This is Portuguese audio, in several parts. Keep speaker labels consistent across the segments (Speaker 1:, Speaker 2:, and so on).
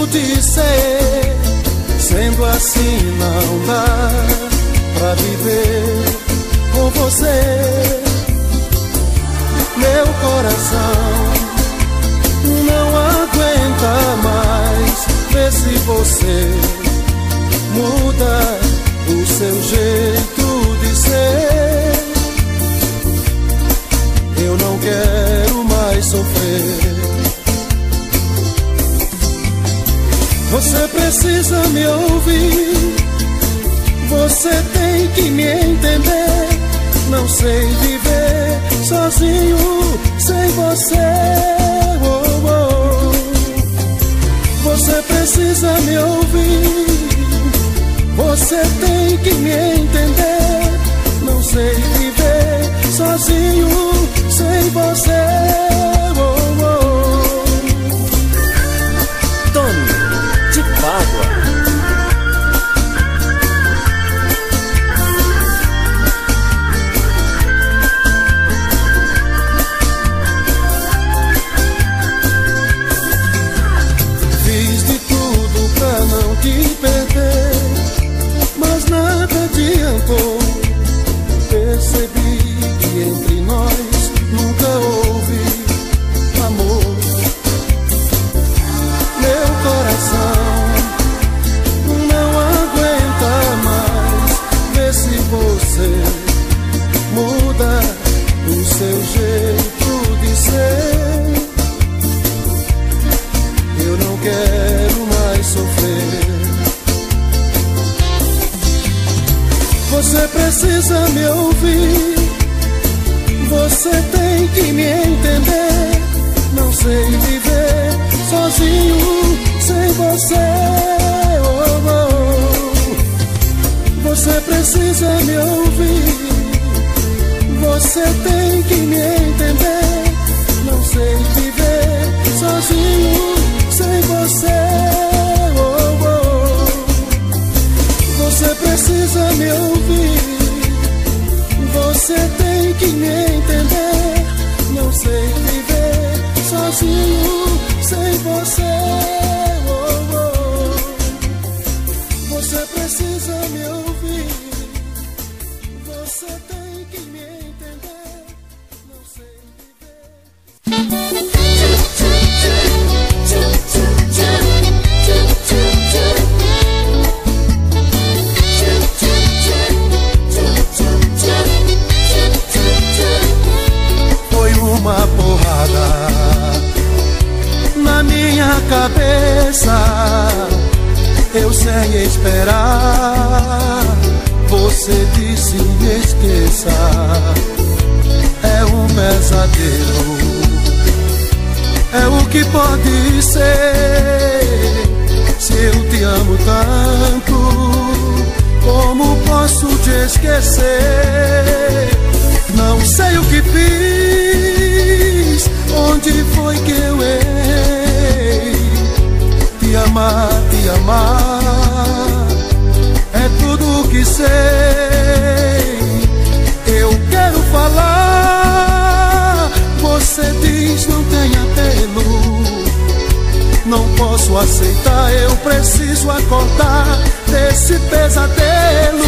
Speaker 1: de ser. Sendo assim não dá pra viver com você. Meu coração não aguenta mais. Vê se você muda o seu jeito de ser. Eu não quero mais sofrer. Você precisa me ouvir. Você tem que me entender. Não sei viver sozinho sem você. Oh, oh. Você precisa me ouvir. Você tem que me entender. Não sei viver sozinho sem você. Oh, oh.
Speaker 2: Tony de Pádua.
Speaker 1: Fiz de tudo pra não te perder, mas nada adiantou. Percebi que entre nós nunca houve amor. Meu coração não aguenta mais. Vê se você muda o seu jeito de ser. Eu não quero mais sofrer. Você precisa me ouvir. Você tem que me entender. Não sei viver sozinho sem você. Oh, oh. Você precisa me ouvir. Você tem que me entender. Não sei viver sozinho sem você. Oh, oh. Você precisa me ouvir. Você tem que me entender. Não sei viver sozinho sem você. Oh, oh. Você precisa me ouvir. Você tem que me entender. Não sei uma porrada na minha cabeça. Eu sem esperar. Você disse me esqueça. É um pesadelo. É o que pode ser. Se eu te amo tanto, como posso te esquecer? Não sei o que fiz. Onde foi que eu errei? Te amar é tudo o que sei. Eu quero falar. Você diz não tem apelo. Não posso aceitar. Eu preciso acordar desse pesadelo.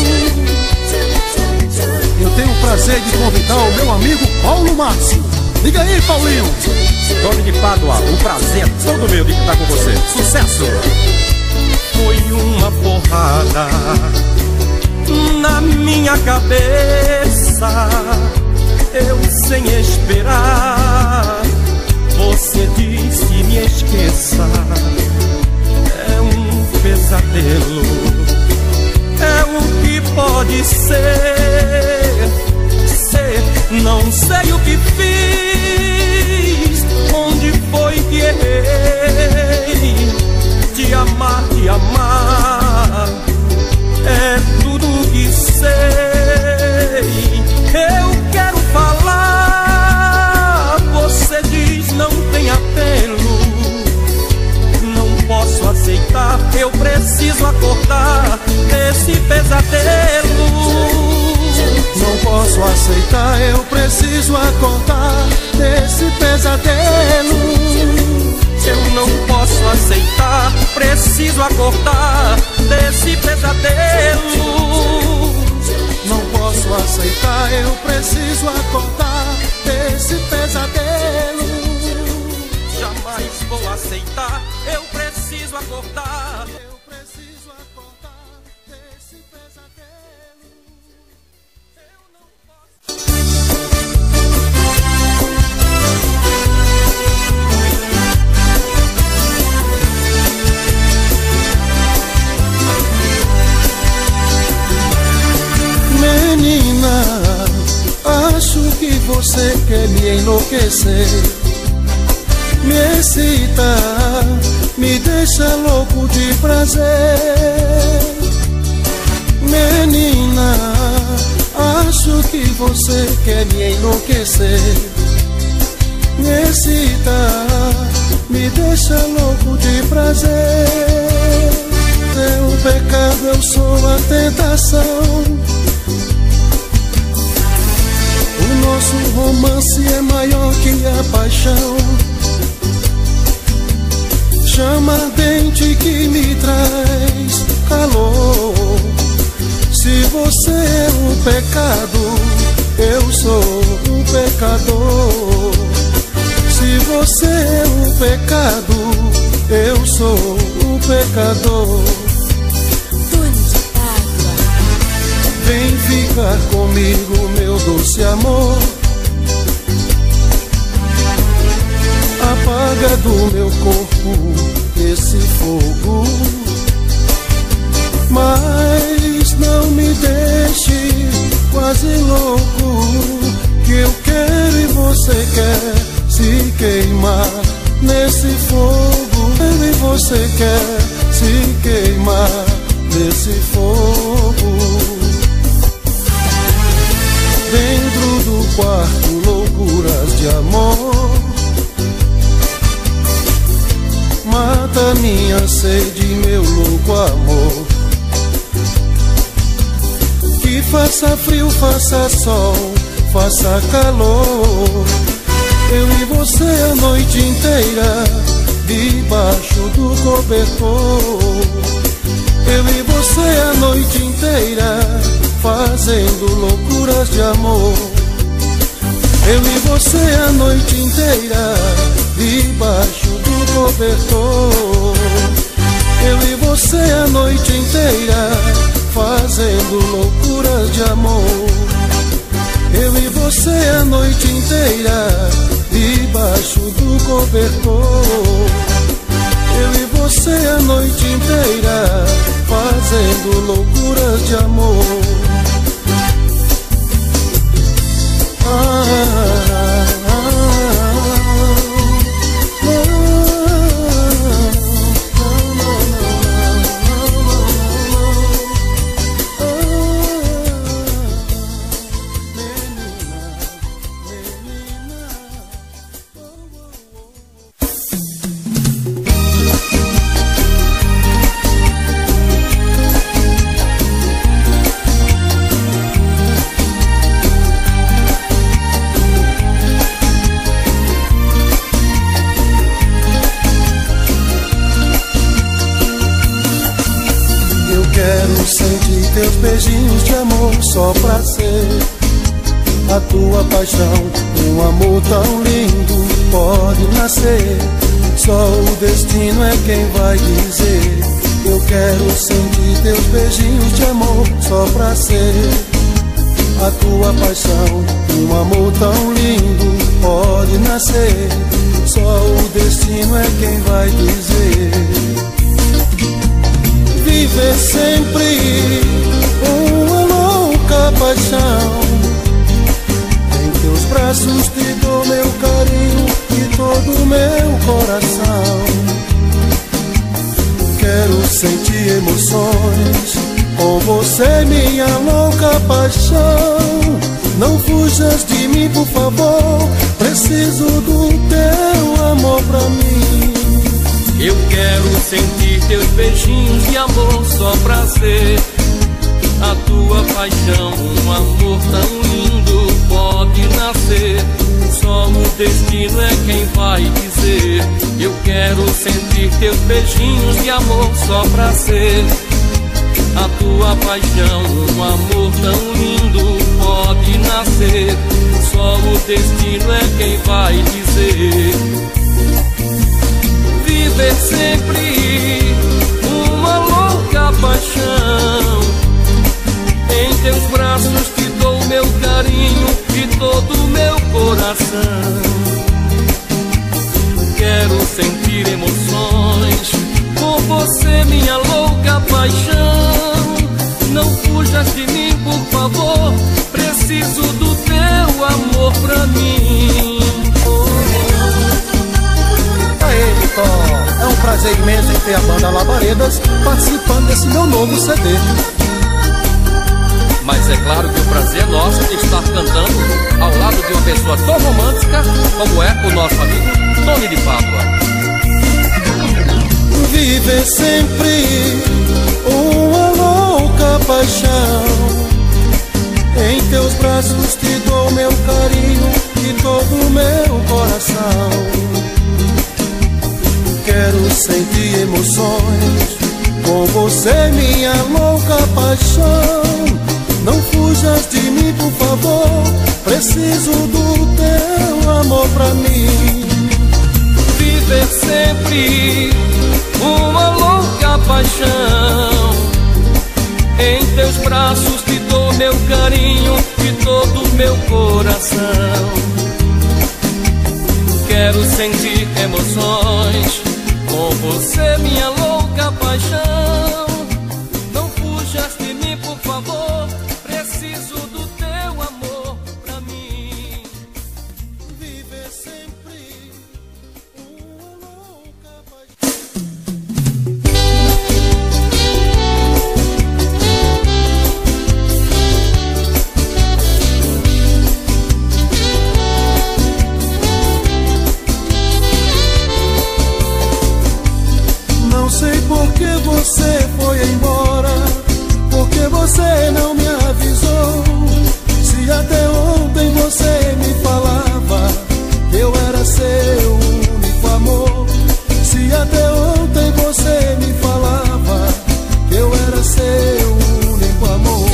Speaker 1: Eu tenho o prazer de convidar o meu amigo Paulo Márcio. Liga aí, Paulinho.
Speaker 2: Tony de Pádua, o prazer todo meu de estar com você. Sucesso!
Speaker 3: Foi uma porrada na minha cabeça. Eu sem esperar. Você disse me esqueça. É um pesadelo. É o que pode ser. Não sei o que fiz. Onde foi que errei? Te amar é tudo o que sei. Eu quero falar. Você diz não tem apelo. Não posso aceitar. Eu preciso acordar desse pesadelo.
Speaker 1: Não posso aceitar, eu preciso acordar desse pesadelo.
Speaker 3: Eu não posso aceitar, acordar desse pesadelo.
Speaker 1: Não posso aceitar, eu preciso acordar desse pesadelo.
Speaker 3: Jamais vou aceitar, eu preciso acordar.
Speaker 1: Eu preciso acordar desse pesadelo. Eu não posso. Menina, acho que você quer me enlouquecer, me excita, me deixa louco de prazer. Menina, acho que você quer me enlouquecer, me excita, me deixa louco de prazer. Seu pecado, eu sou a tentação. O nosso romance é maior que a paixão, chama ardente que me traz calor. Se você é o pecado, eu sou o pecador. Se você é o pecado, eu sou o pecador. Vem ficar comigo, meu doce amor. Apaga do meu corpo esse fogo, mas não me deixe quase louco, que eu quero e você quer se queimar nesse fogo. Eu e você quer se queimar nesse fogo. Dentro do quarto, loucuras de amor, mata minha sede, meu louco amor. Que faça frio, faça sol, faça calor, eu e você a noite inteira, debaixo do cobertor. Eu e você a noite inteira, fazendo loucuras de amor. Eu e você a noite inteira, debaixo do cobertor. Eu e você a noite inteira, fazendo loucuras de amor. Eu e você a noite inteira, debaixo do cobertor. Eu e você a noite inteira, fazendo loucuras de amor. Teus beijinhos de amor só pra ser a tua paixão. Um amor tão lindo pode nascer, só o destino é quem vai dizer. Eu quero sentir teus beijinhos de amor só pra ser a tua paixão. Um amor tão lindo pode nascer, só o destino é quem vai dizer. Viver sempre uma louca paixão, em teus braços te dou meu carinho e todo o meu coração. Quero sentir emoções com você, minha louca paixão. Não fujas de mim, por favor, preciso do teu amor pra mim.
Speaker 3: Eu quero sentir teus beijinhos de amor só pra ser a tua paixão. Um amor tão lindo pode nascer, só o destino é quem vai dizer. Eu quero sentir teus beijinhos de amor só pra ser a tua paixão. Um amor tão lindo pode nascer, só o destino é quem vai dizer. Viver sempre uma louca paixão, em teus braços te dou meu carinho e todo o meu coração. Quero sentir emoções por você, minha louca paixão. Não fujas de mim, por favor, preciso do teu amor pra mim.
Speaker 1: Aê, Vitor, é um prazer imenso em ter a banda Labaredas participando desse meu novo CD.
Speaker 2: Mas é claro que o prazer é nosso de estar cantando ao lado de uma pessoa tão romântica como é o nosso amigo Tony de Pádua.
Speaker 1: Viver sempre uma louca paixão, em teus braços te dou meu carinho e todo o meu coração. Quero sentir emoções com você, minha louca paixão. Não fujas de mim, por favor, preciso do teu amor pra mim.
Speaker 3: Viver sempre uma louca paixão, em teus braços te dou meu carinho e todo o meu coração. Quero sentir emoções com você, minha louca paixão. Não fujas de mim, por favor, preciso do teu amor pra mim.
Speaker 1: Viver sempre uma louca paixão. Não sei por que você foi embora, porque você não me avisou. Se até ontem você me falava que eu era seu único amor. Se até ontem você me falava que eu era seu único amor.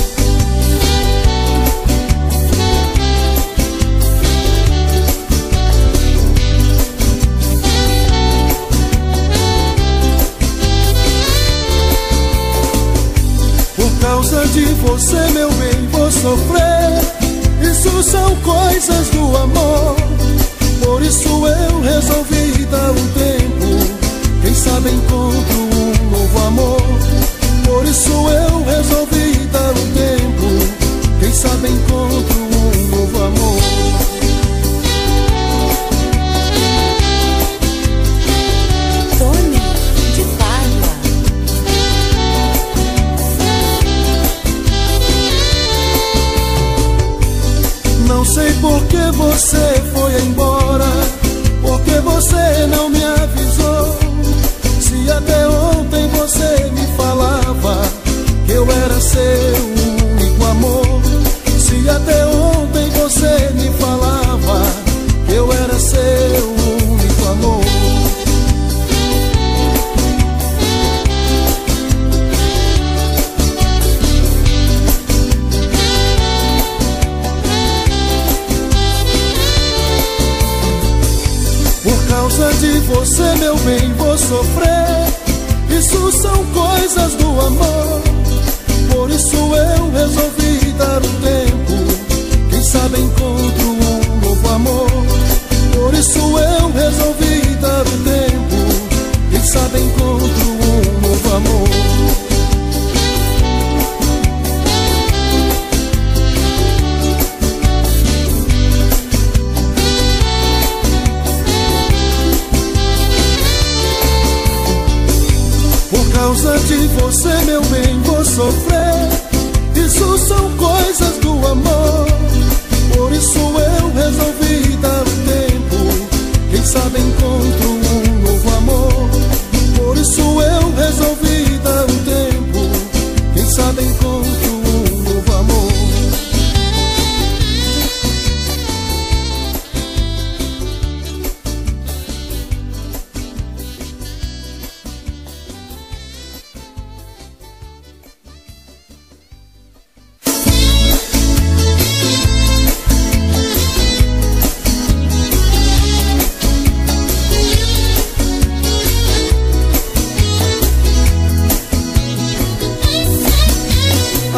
Speaker 1: Por causa de você, meu bem, vou sofrer. Isso são coisas do amor. Por isso eu resolvi dar um tempo. Quem sabe encontro um novo amor. Por isso eu resolvi dar um tempo. Quem sabe encontro um novo amor.
Speaker 4: Tony de Pádua.
Speaker 1: Não sei por que você foi embora, porque você não me avisou. Se até ontem você me falava que eu era seu único amor. Se até ontem você me falava que eu era seu único amor. Por causa de você, meu bem, vou sofrer. Isso são coisas do amor. Por isso eu resolvi dar um tempo. Quem sabe encontro um novo amor. Por isso eu resolvi dar um tempo. Quem sabe encontro um novo amor. Por causa de você, meu bem, vou sofrer. Isso são coisas do amor. Por isso eu resolvi dar um tempo. Quem sabe encontro um novo amor. Por isso eu resolvi dar um tempo. Quem sabe encontro um novo amor.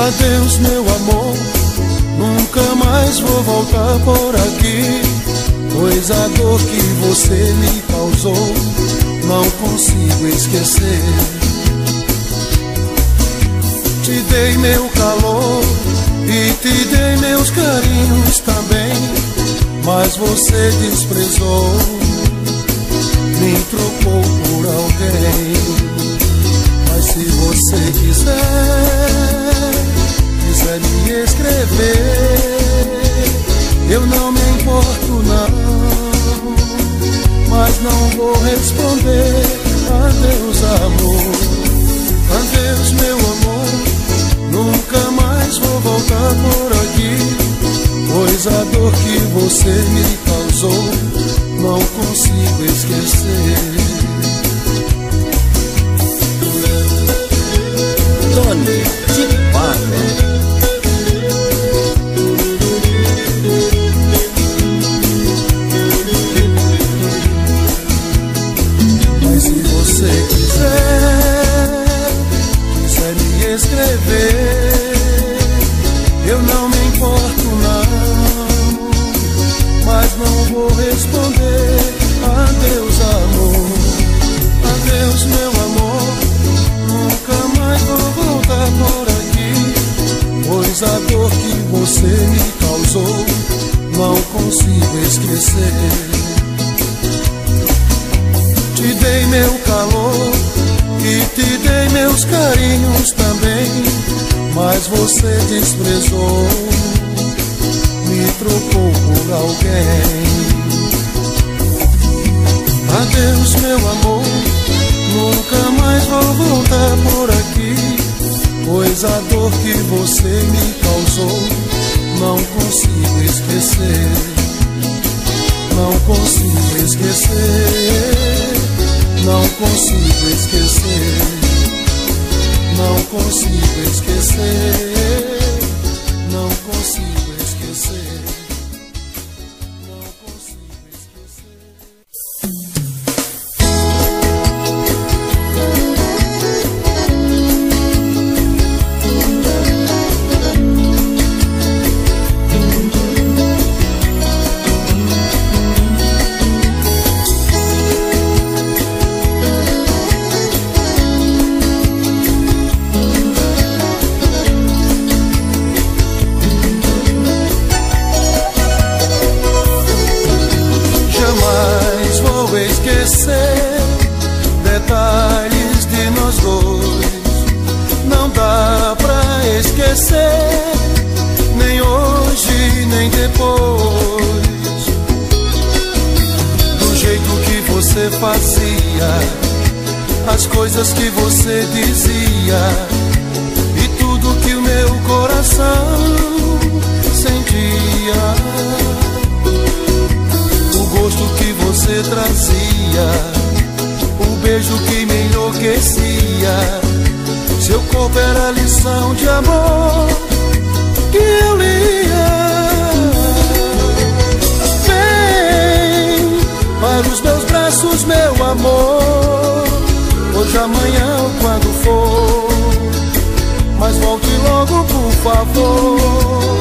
Speaker 1: Adeus, meu amor, nunca mais vou voltar por aqui, pois a dor que você me causou não consigo esquecer. Te dei meu calor e te dei meus carinhos também, mas você desprezou, me trocou por alguém. Mas se você quiser me escrever, eu não me importo não, mas não vou responder. Adeus, amor, adeus, meu amor, nunca mais vou voltar por aqui, pois a dor que você me causou não consigo esquecer.
Speaker 2: Tony de Pádua.
Speaker 1: Mas se você quiser me escrever, eu não me importo não, mas não vou responder. Adeus, amor, adeus, meu amor, nunca mais vou voltar por aqui, pois a dor que você me causou não consigo esquecer. Te dei meu calor e te dei meus carinhos também, mas você desprezou, me trocou por alguém. Adeus, meu amor, nunca mais vou voltar por aqui, pois a dor que você me causou não consigo esquecer. Não consigo esquecer, não consigo esquecer, não consigo esquecer, não consigo esquecer, não consigo esquecer. Detalhes de nós dois não dá pra esquecer, nem hoje nem depois. Do jeito que você fazia, as coisas que você dizia e tudo que o meu coração sentia, o gosto que você trazia, o beijo que me enlouquecia, seu corpo era a lição de amor que eu lia. Vem para os meus braços, meu amor, hoje, amanhã ou quando for, mas volte logo, por favor.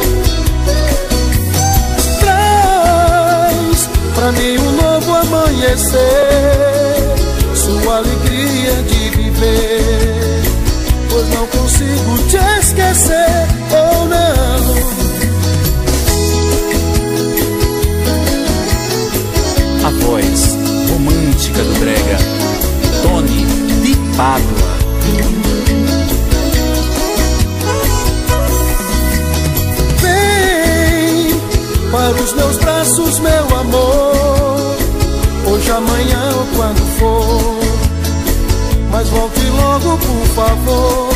Speaker 1: Traz pra mim um novo amanhecer, sua alegria de viver, pois não consigo te esquecer, ou não.
Speaker 2: A voz romântica do brega, Tony de Pádua.
Speaker 1: Vem para os meus braços, meu amor, hoje, amanhã ou quando for, mas volte logo, por favor.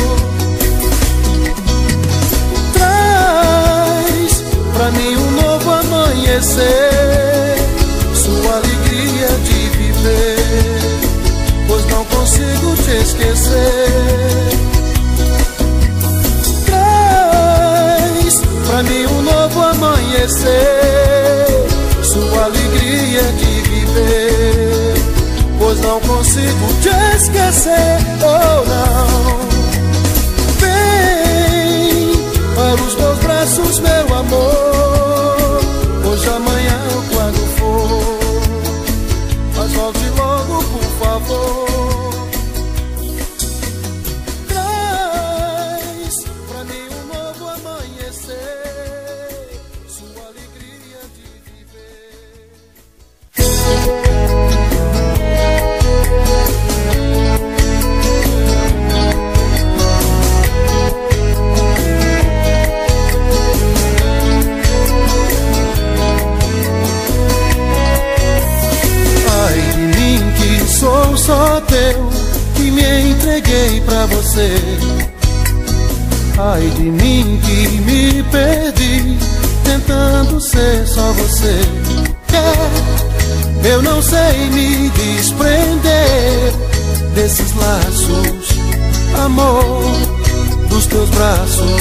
Speaker 1: Traz pra mim um novo amanhecer, sua alegria de viver, pois não consigo te esquecer. Traz pra mim um novo amanhecer, sua alegria de viver, pois não consigo te esquecer, oh não. Vem pelos meus braços, meu amor. Hoje, amanhã ou quando for, mas volte logo, por favor. Traz pra mim um novo amanhecer, sua alegria de viver. Sou só teu, que me entreguei pra você. Ai de mim que me perdi, tentando ser só você. Eu não sei me desprender desses laços, amor, dos teus braços,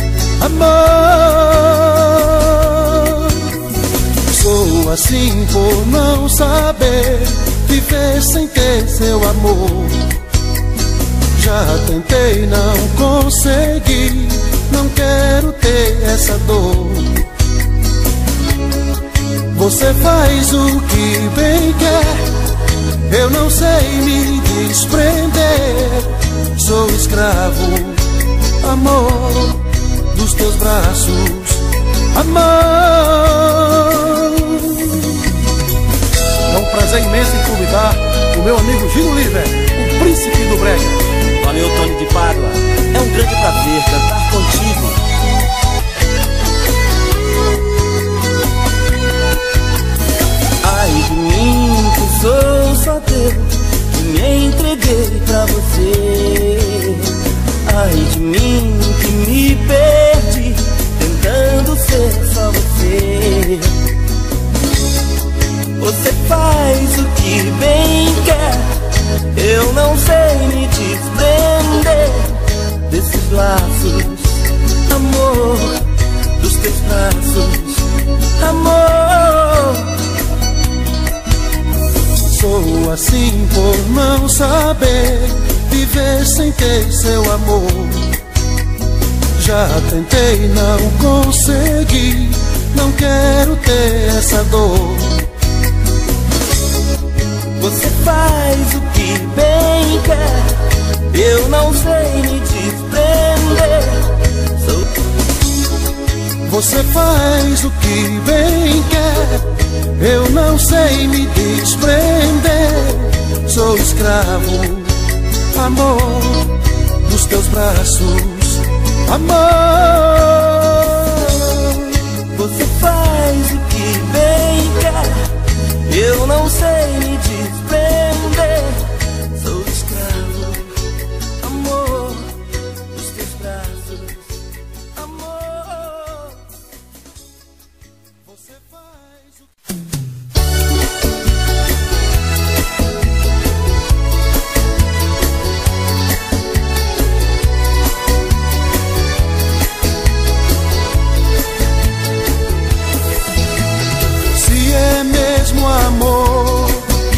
Speaker 1: amor. Sou assim por não saber viver sem ter seu amor. Já tentei, não consegui, não quero ter essa dor. Você faz o que bem quer, eu não sei me desprender. Sou escravo, amor, dos teus braços, amor.
Speaker 5: É um prazer imenso em convidar o meu amigo Gino Liver, o príncipe do brega.
Speaker 6: Valeu, Tony de Pádua. É um grande prazer cantar contigo. Ai de mim que sou só teu, que me entreguei pra você. Ai de mim que me perdi, tentando ser só você. Você faz o que bem quer, eu não sei me desprender desses laços, amor, dos teus braços, amor.
Speaker 1: Sou assim por não saber viver sem ter seu amor. Já tentei, não consegui, não quero ter essa dor.
Speaker 6: Você faz o que bem quer, eu não sei me desprender.
Speaker 1: Você faz o que bem quer, eu não sei me desprender. Sou escravo, amor, dos teus braços, amor.
Speaker 6: Você faz o que bem quer, eu não sei me desprender. Sou escravo, amor, dos teus braços, amor.
Speaker 1: Você faz o Se é mesmo amor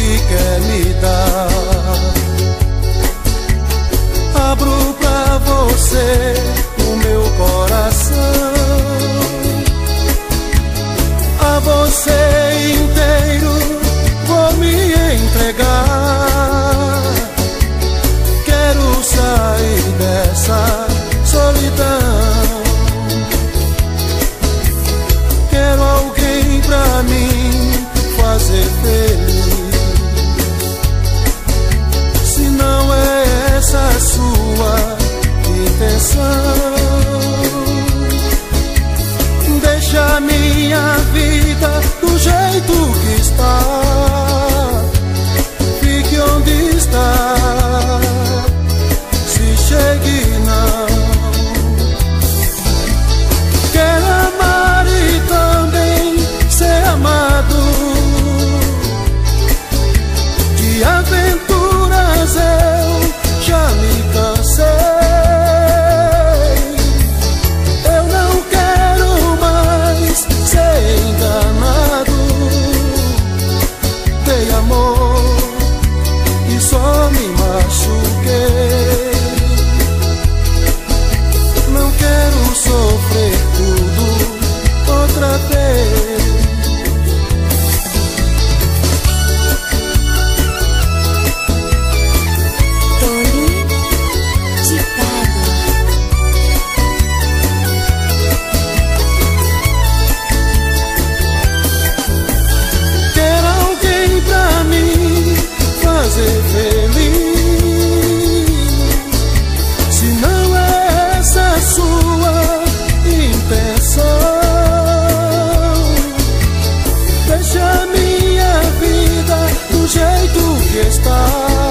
Speaker 1: do jeito que está.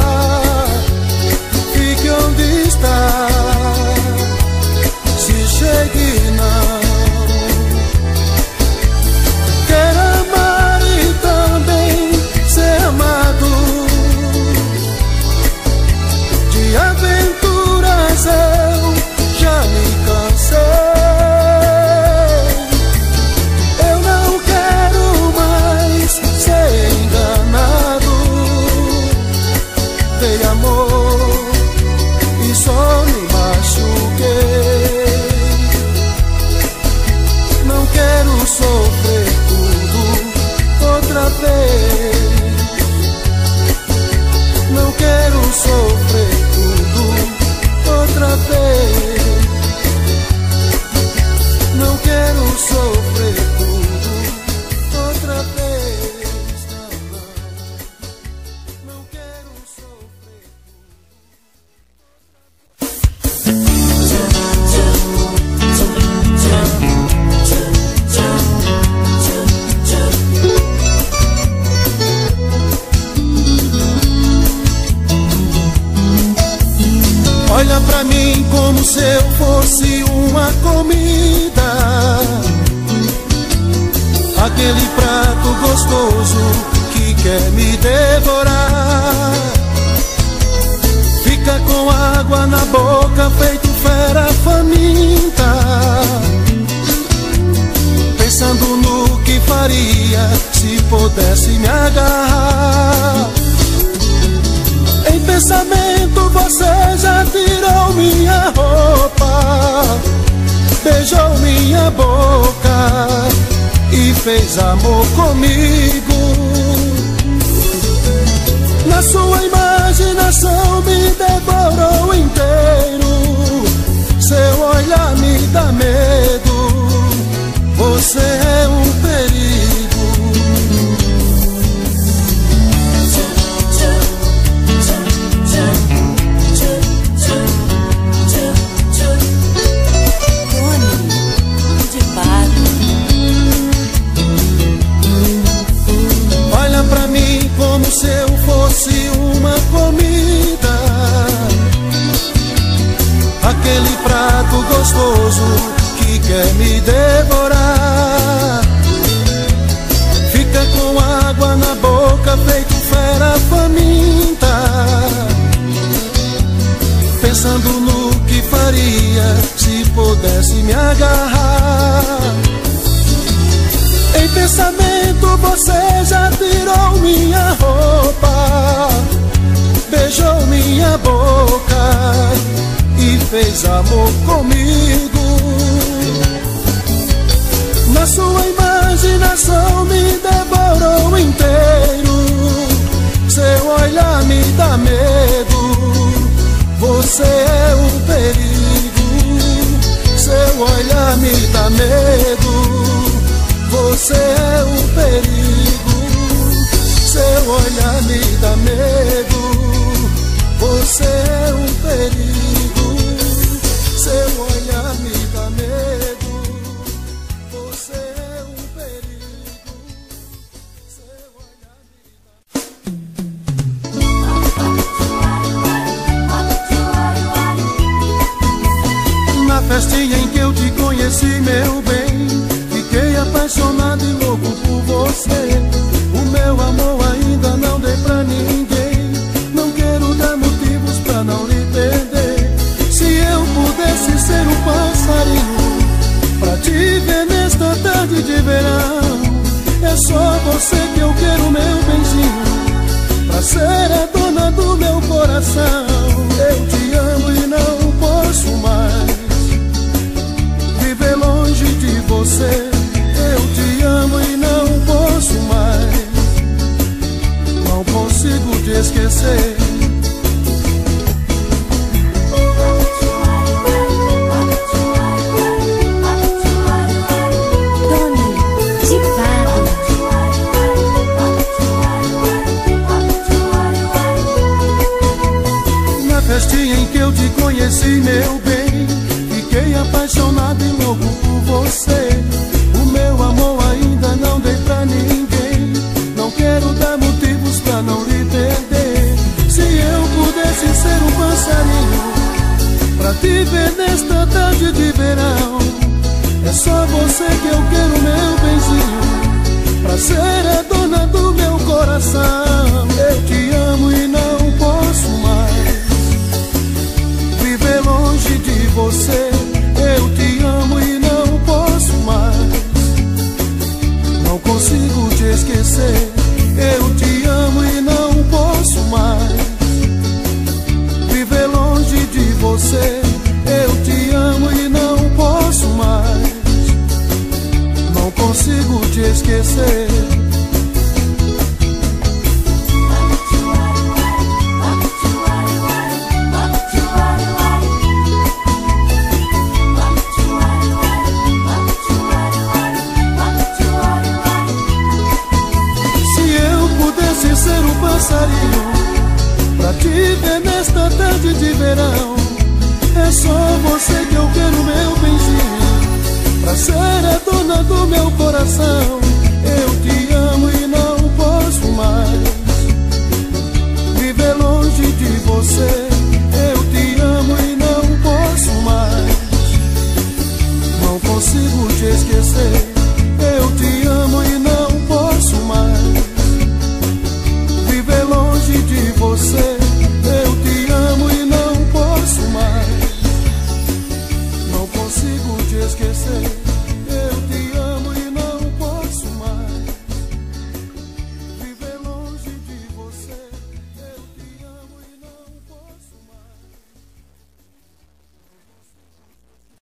Speaker 1: Fique onde está, se chegue não. Quero amar e também ser amado. De aventuras eu já me cansei. Eu não quero mais ser enganado. Dei amor e só me machuquei. Não quero sofrer tudo outra vez. Não quero sofrer tudo outra vez. Não quero sofrer tudo outra vez. Não quero sofrer Olha pra mim como se eu fosse uma comida, aquele prato gostoso que quer me devorar. Fica com água na boca, feito fera faminta, pensando no que faria se pudesse me agarrar. Em pensamento você já tirou minha roupa, beijou minha boca e fez amor comigo. Na sua imaginação me devorou inteiro. Seu olhar me dá medo, você é um perigo. Olha pra mim como se eu fosse uma comida, aquele prato gostoso que quer me devorar. Fica com água na boca, feito fera faminta, pensando no que faria se pudesse me agarrar. Em pensamento você já tirou minha roupa, beijou minha boca e fez amor comigo. Na sua imaginação me devorou inteiro. Seu olhar me dá medo, você é um perigo. Seu olhar me dá medo, você é um perigo. Seu olhar me dá medo, você é um perigo. Seu olhar me dá medo, você é um perigo. Seu olhar me dá. Na festinha em que eu te conheci, meu bem, fiquei apaixonado e louco por você. O meu amor ainda não dei pra ninguém. Não quero dar motivos pra não lhe perder. Se eu pudesse ser um passarinho pra te ver nesta tarde de verão, é só você que eu quero, meu benzinho, pra ser a dona do meu coração. Eu te amo e não posso mais viver longe de você. Eu te amo e não posso mais, não consigo te esquecer. Na festinha em que eu te conheci, meu bem, fiquei apaixonado e louco por você. O meu amor ainda não dei pra ninguém. Não quero dar motivos pra não nesta tarde de verão. É só você que eu quero, meu benzinho, pra ser a dona do meu coração. Eu te amo e não posso mais viver longe de você. Eu te amo e não posso mais, não consigo te esquecer. Eu te amo e não posso mais viver longe de você. Eu te amo e não posso mais, não consigo te esquecer. Ser um passarinho pra te ver nesta tarde de verão. É só você que eu quero, meu benzinho, pra ser a dona do meu coração.